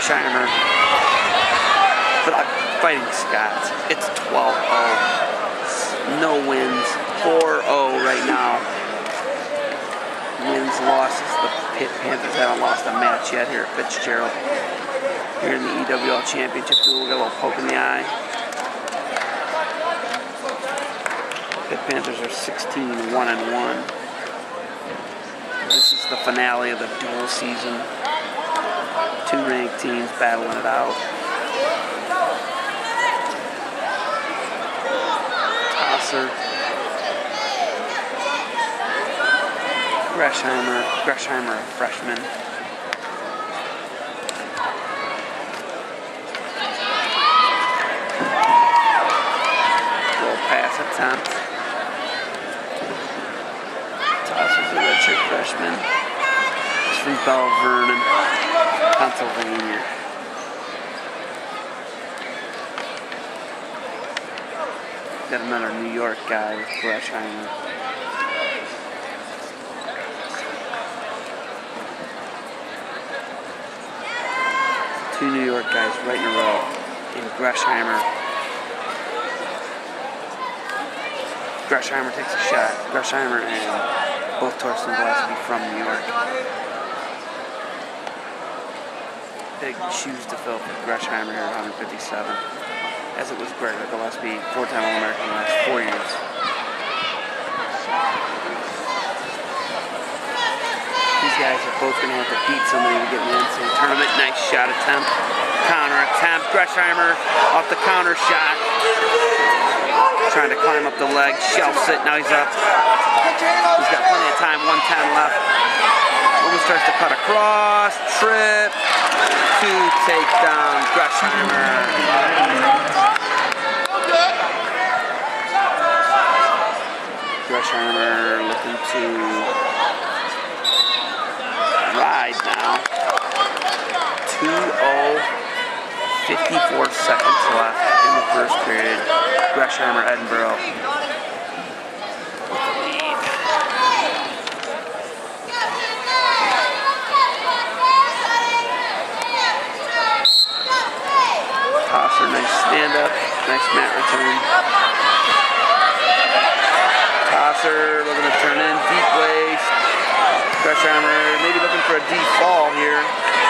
Gresheimer fighting Scott. It's 12-0. No wins. 4-0 right now. Wins, losses. The Pitt Panthers haven't lost a match yet here at Fitzgerald. Here in the EWL Championship duel, got a little poke in the eye. Pitt Panthers are 16-1-1. This is the finale of the dual season. Two ranked teams battling it out. Tosser, Gresheimer, a freshman. Little pass attempt. Tosser's a redshirt freshman. He's from Belle Vernon, Pennsylvania. Got another New York guy with Gresheimer. Two New York guys right in a row. And Gresheimer takes a shot. Gresheimer and both Torsten Gillespie from New York. Big shoes to fill for Gresheimer here at 157. As it was Greg Gillespie, four-time All-American in the last 4 years. These guys are both going to have to beat somebody to get in the NCAA tournament. Nice shot attempt. Counter attempt. Gresheimer off the counter shot. Trying to climb up the leg. Shelves it. Now he's up. He's got plenty of time. 1:10 left. Almost starts to cut across. Trip. Two takedowns. Gresheimer. Gresheimer looking to ride now. 2-0, 54 seconds left in the first period. Gresheimer, Edinboro. Lead. Tosser, nice stand up, nice mat return. Tosser looking to turn in, deep waist. Gresheimer maybe looking for a deep fall here.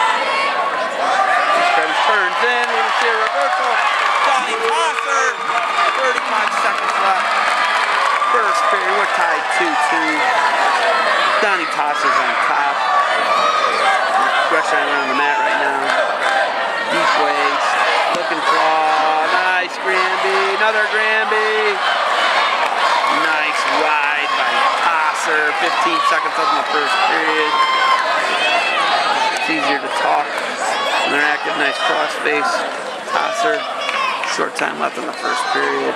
This turns in, we're going to see a reversal. Donnie Tosser, 35 seconds left. First period, we're tied 2-2. Donnie Tosser's on top. Gresheimer on the mat right now. Deep waist, looking claw, nice Granby, another Granby. Nice ride by Tosser, 15 seconds left in the first period. It's easier to talk when they're active, nice cross face. Tosser, short time left in the first period.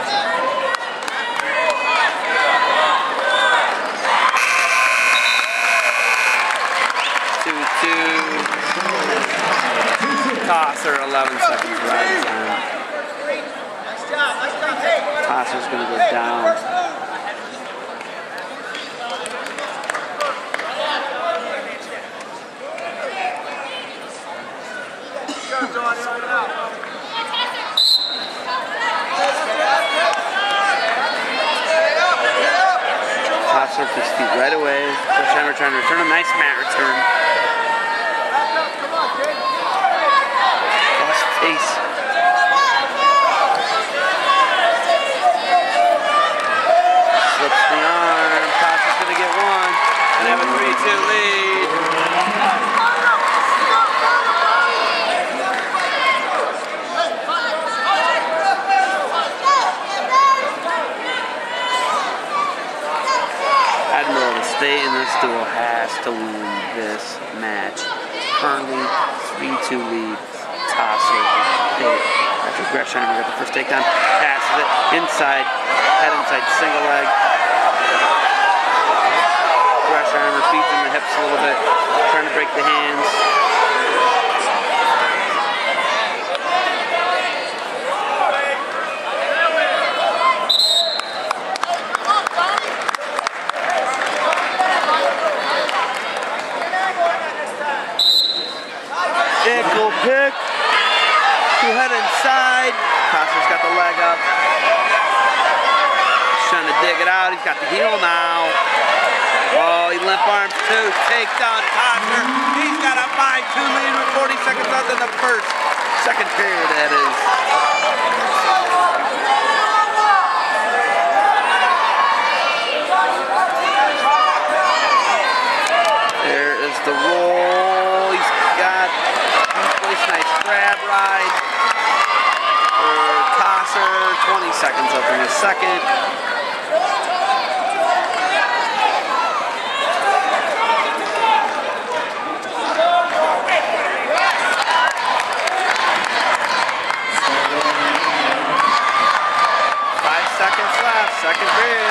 Tosser, 11 seconds ride time. Tosser's going to go down. Tosser off his feet right away. Gresheimer trying to return a nice mat return. Ace. Slips the arm. Tosser's going to get one and have a 3-2 lead. Edinboro to stay in this duel has to win this match. Currently 3-2 lead. Tosser, after Gresheimer got the first takedown, passes it inside, head inside, single leg. Gresheimer feeds him the hips a little bit, trying to break the hands. Ankle pick. Two head inside. Tosser's got the leg up. He's trying to dig it out. He's got the heel now. Oh, he limp arms too. Takedown Tosser. He's got a 5-2 lead with 40 seconds left in the first. Second period, that is. There is the roll. He's got nice grab ride for Tosser. 20 seconds up in the second. Second period.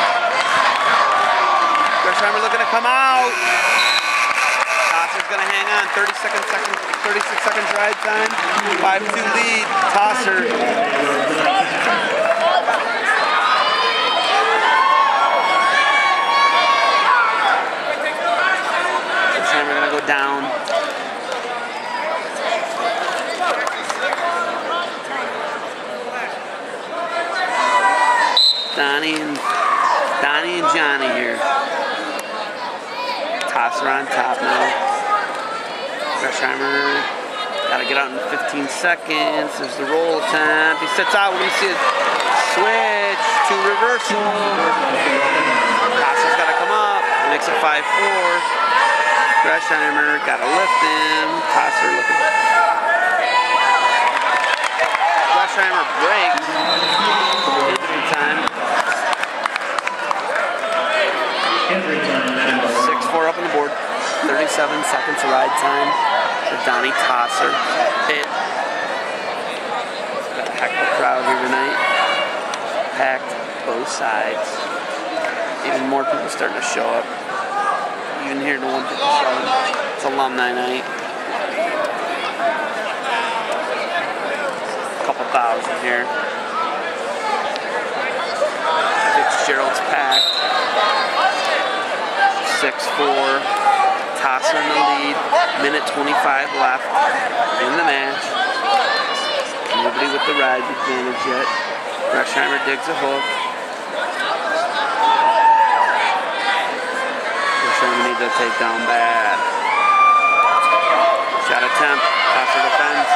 Gersheimer looking to come out. Tosser's going to hang on. 36 seconds ride time. 5-2 lead. Tosser. Gersheimer going to go down. Donnie and Johnny here. Tosser on top now. Gersheimer got to get out in 15 seconds. There's the roll attempt. He sits out. We're going to see a switch to reversal. Tosser's got to come up. Makes it 5-4. Gersheimer got to lift him. Tosser looking. Gersheimer breaks. Injury time. 6-4 up on the board. 37 seconds of ride time for Donnie Tosser. Got a heck of a crowd here tonight. Packed both sides. Even more people starting to show up. Even here the 150 show. It's alumni night. A couple thousand here. Fitzgerald's packed. 6-4. Tosser in the lead. Minute 25 left in the match. Nobody with the ride advantage yet. Gersheimer digs a hook. Gersheimer needs a takedown bad. Shot attempt. Tosser defends.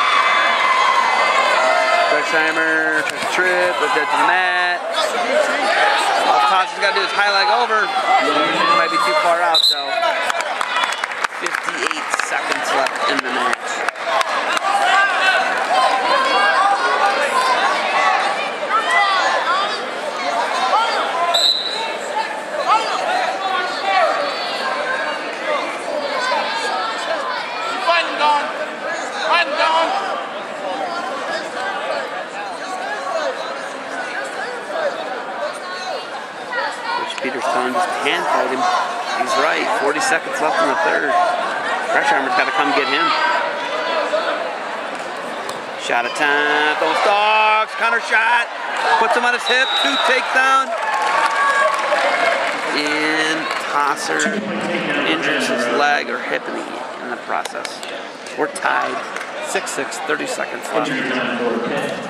Gersheimer tries to trip, but dead to the mat. All Tosser's got to do is high leg over. Might be too far out though. 58 seconds left in the match. Peter's telling him just to hand fight him. He's right. 40 seconds left in the third. Gersheimer's got to come get him. Shot attempt. Those dogs. Counter shot. Puts him on his hip. 2 takedown. And Tosser injures his leg or hip in the process. We're tied. 6-6. 30 seconds left.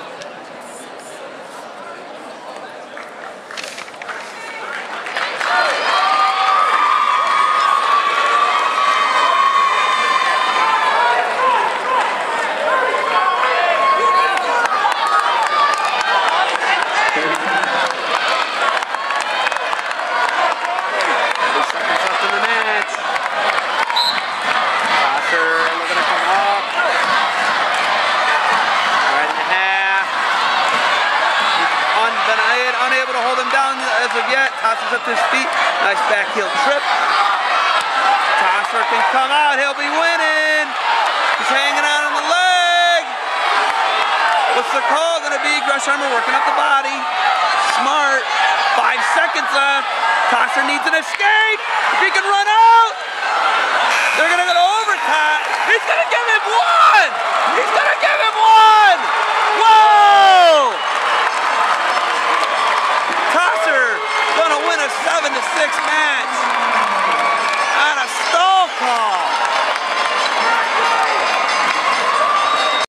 Unable to hold him down as of yet. Tosser's up to his feet. Nice back heel trip. Tosser can come out. He'll be winning. He's hanging out on the leg. What's the call going to be? Gersheimer working up the body. Smart. 5 seconds left. Tosser needs an escape. If he can run out.